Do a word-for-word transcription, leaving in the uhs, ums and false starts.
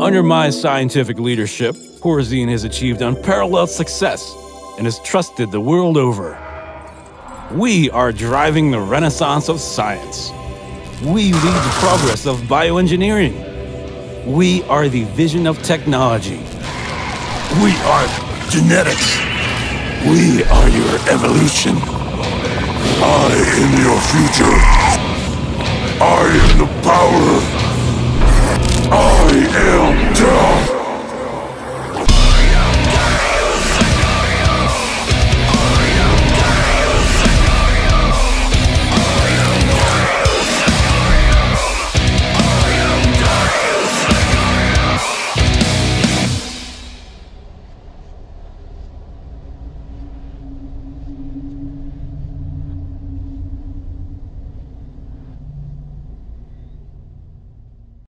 Under my scientific leadership, Corzine has achieved unparalleled success and is trusted the world over. We are driving the renaissance of science. We lead the progress of bioengineering. We are the vision of technology. We are genetics. We are your evolution. I am your future. I am the power. I am